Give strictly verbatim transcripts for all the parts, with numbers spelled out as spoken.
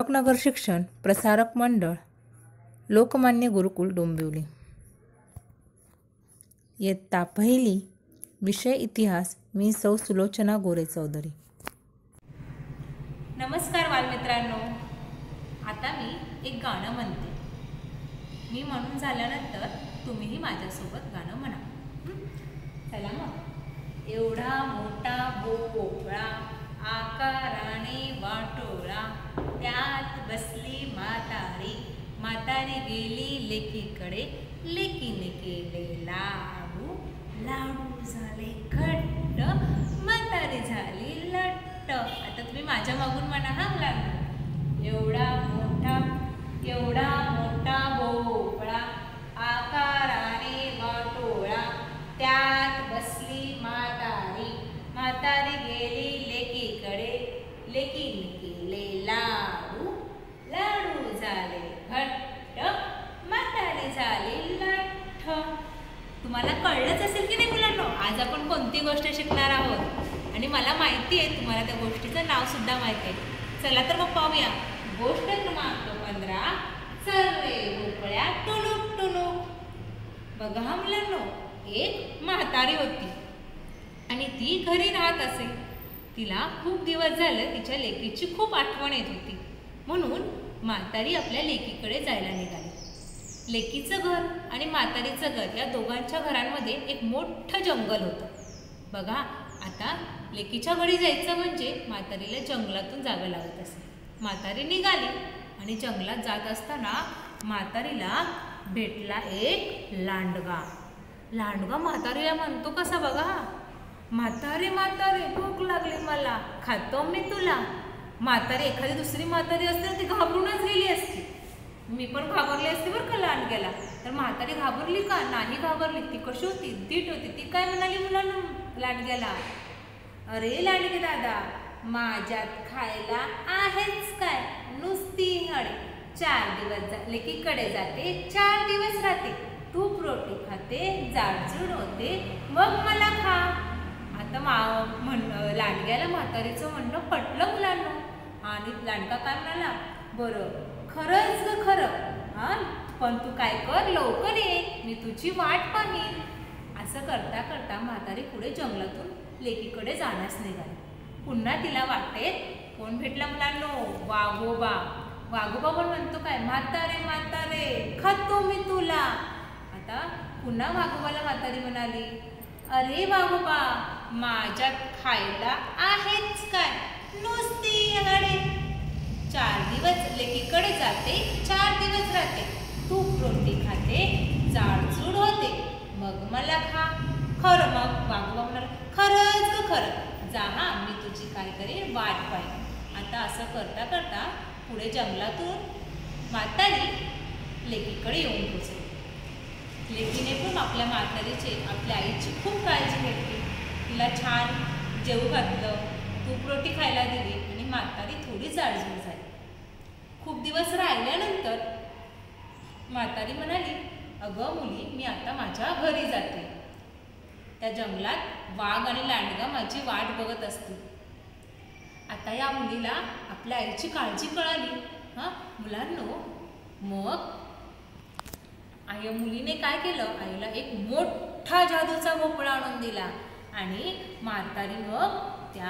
नगर शिक्षण प्रसारक मंडळ, लोकमान्य गुरुकुल डोंबिवली. इयत्ता पहिली, विषय इतिहास. मी सौ सुलोचना गोरे चौधरी. नमस्कार बालमित्रांनो. आता मी एक गाणं म्हणते. मी म्हणून झाल्यानंतर तुम्हीही माझ्यासोबत गाणं म्हणा. चला मग. एवढा मोठा भोपळा आकाराने वाटोळा, त्यात बसली म्हातारी. म्हातारी गेली लेकीकडे, लेकीने केले लाडू. लाडू झाले घट्ट, म्हातारी झाली लट्ट. आता तुम्ही माझ्या मागून म्हणा हा मुलांना. एवढा मोठा एवढा मोठा भोपळा आकाराने वाटोळा, त्यात बसली म्हातारी. म्हातारी गेली लेकीकडे, लेकीने केले लाडू. लाडू झाले घट्ट, म्हातारी झाली लठ्ठ. तुम्हाला कळलंच असेल की नाही मुलांनो, आज आपण कोणती गोष्ट शिकणार आहोत आणि मला माहिती आहे तुम्हाला त्या गोष्टीचं नाव सुद्धा माहिती आहे. चला तर मग पाहूया. गोष्ट क्रमांक पंधरा. सर्वे भोपळ्या टुणूक टुणूक. बघा हा मुलांनो, एक म्हातारी होती आणि ती घरी राहत असे. तिला खूप दिवस झाले तिच्या लेकीची खूप आठवण येत होती. म्हणून म्हातारी आपल्या लेकीकडे जायला निघाली. लेकीचं घर आणि म्हातारीचं घर या दोघांच्या घरांमध्ये एक मोठं जंगल होतं. बघा, आता लेकीच्या घरी जायचं म्हणजे म्हातारीला जंगलातून जावं लागत असे. म्हातारी निघाली आणि जंगलात जात असताना म्हातारीला भेटला एक लांडगा. लांडगा म्हातारीला म्हणतो कसा बघा, म्हातारी म्हातारी भूक लागली मला, खातो मी तुला. म्हातारी एखादी दुसरी म्हातारी असते ती घाबरूनच गेली असती. मी पण घाबरली असते बरं का लांडग्याला. तर म्हातारी घाबरली का? नाही घाबरली. ती कशी होती? धीट होती. ती काय म्हणाली मुलांना लांडग्याला, अरे लांडगे दादा, माझ्यात खायला आहेच काय, नुसती हळी. चार दिवस जा लेकीकडे जाते, चार दिवस राहते, तूप रोटी खाते, जाडजूड होते, मग मला खा. आता मा म्हण लांडग्याला म्हातारीचं म्हणणं पटलं मुलांना. आणि लांडगा काय म्हणाला, बरं खरंच ग खरं, हां पण तू काय कर, लवकर ये, मी तुझी वाट पाहीन. असं करता करता म्हातारी पुढे जंगलातून लेकीकडे जाण्यास निघाली. पुन्हा तिला वाटेत कोण भेटला मुलांनो? वाघोबा. वाघोबा पण म्हणतो काय, म्हातारे म्हातारे खातो मी तुला. आता पुन्हा वाघोबाला म्हातारी म्हणाली, अरे वाघोबा, माझ्यात खायला आहेच काय, नुसती हळे. चार दिवस लेकीकडे जाते, चार दिवस राहते, तूप रोटी खाते, जाडजूड होते, मग मला खा. खरं? मग वाघोबा म्हणाला, खरंच ग खरं, जा हा, मी तुझी काय करेन, वाट पाहिजे. आता असं करता करता पुढे जंगलातून म्हातारी लेकीकडे येऊन पोचली. लेकीने पण आपल्या म्हातारीचे, आपल्या आईची खूप काळजी घेतली. तिला छान जेवू घातलं, तूप रोटी खायला दिली आणि म्हातारी थोडी जाडजूड झाली. खूप दिवस राहिल्यानंतर म्हातारी म्हणाली, अगं मुली, मी आता माझ्या घरी जाते. त्या जंगलात वाघ आणि लांडगा माझी वाट बघत असतील. आता या मुलीला आपल्या आईची काळजी कळाली. हां मुलांनो, मग आई मुलीने काय केलं, आईला एक मोठा जादूचा भोपळा आणून दिला आणि म्हातारी मग त्या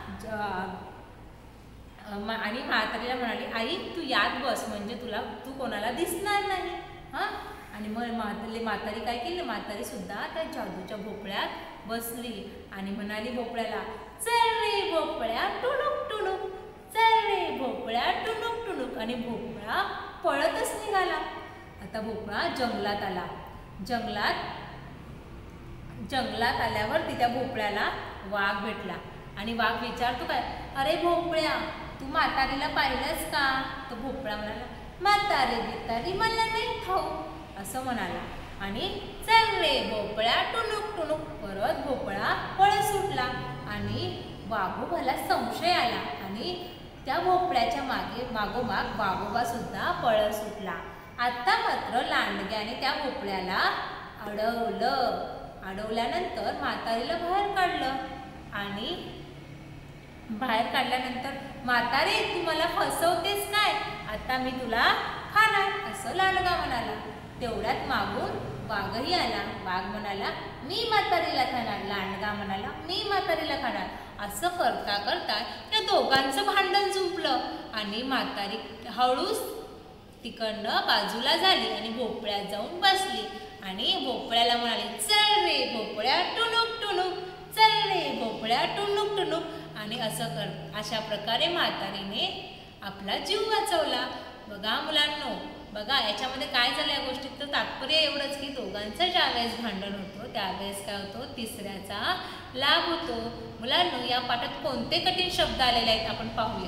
आणि म्हातारीला म्हणाली, आई तू यात बस, म्हणजे तुला तू कोणाला दिसणार नाही. हां आणि मग म्हातारी म्हातारी काय केलं, म्हातारी सुद्धा त्या जादूच्या भोपळ्यात बसली आणि म्हणाली भोपळ्याला, चल रे भोपळ्या टुणूक टुणूक, चल रे भोपळ्या टुणूक टुणूक. आणि भोपळा पळतच निघाला. आता भोपळा जंगलात आला. जंगलात जंगलात आल्यावर ती त्या भोपळ्याला वाघ भेटला आणि वाघ विचारतो काय, अरे भोपळ्या, तू म्हातारीला पाहिलंस का? तो भोपळा म्हणाला, म्हातारी बितारी मला नाही ठाऊक, असं म्हणाला. आणि चल रे भोपळ्या टुणूक टुणूक. परत भोपळा पळ सुटला आणि वाघोबाला संशय आला आणि त्या भोपळ्याच्या मागे मागोमाग वाघोबा सुद्धा पळ सुटला. आता मात्र लांडग्याने त्या भोपळ्याला अडवलं. अडवल्यानंतर म्हातारीला बाहेर काढलं आणि बाहेर काढल्यानंतर, म्हातारे तू मला फसवतेस काय, आता मी तुला खाणार, असं लांडगा म्हणाला. तेवढ्यात मागून वाघही आला. वाघ म्हणाला, मी म्हातारीला खाणार. लांडगा म्हणाला, मी म्हातारीला खाणार. असं करता करता या दोघांचं भांडण जुंपलं आणि म्हातारी हळूच तिकडनं बाजूला झाली आणि भोपळ्यात जाऊन बसली आणि भोपळ्याला म्हणाली, चल रे भोपळ्या टुणूक टुणूक, चल रे भोपळ्या टुणूक टुणूक. आणि असं कर अशा प्रकारे म्हातारीने आपला जीव वाचवला. बघा मुलांनो, बघा याच्यामध्ये काय झालं या गोष्टीत, तर तात्पर्य एवढंच की दोघांचं ज्यावेळेस भांडण होतं त्यावेळेस काय होतो, तिसऱ्याचा लाभ होतो. मुलांनो, या पाठात कोणते कठीण शब्द आलेले आहेत आपण पाहूया.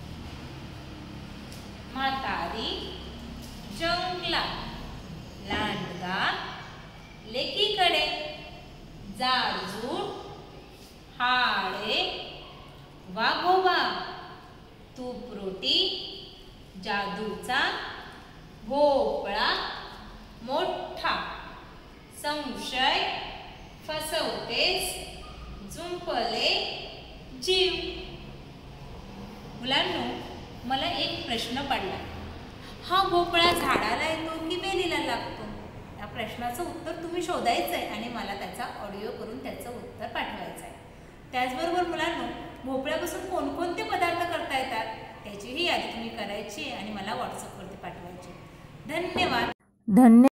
म्हातारी जंगलात, लांडगा लेकीकडे, जाडजूड हाडे वाघोबा, तूप रोटी जादूचा भोपळा मोठा, संशय फसवतेस जुंपले जीव. मुलांनो, मला एक प्रश्न पडला, हा भोपळा झाडाला येतो की वेलीला लागतो? या प्रश्नाचं उत्तर तुम्ही शोधायचं आहे आणि मला त्याचा ऑडिओ करून त्याचं उत्तर पाठवायचं आहे. त्याचबरोबर मुलांनो, भोपळ्यापासून कोणकोणते पदार्थ करता येतात त्याचीही यादी तुम्ही करायची आणि मला व्हॉट्सअपवरती पाठवायची. धन्यवाद. धन्य